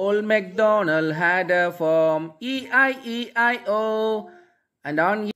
Old MacDonald had a farm, E-I-E-I-O. And on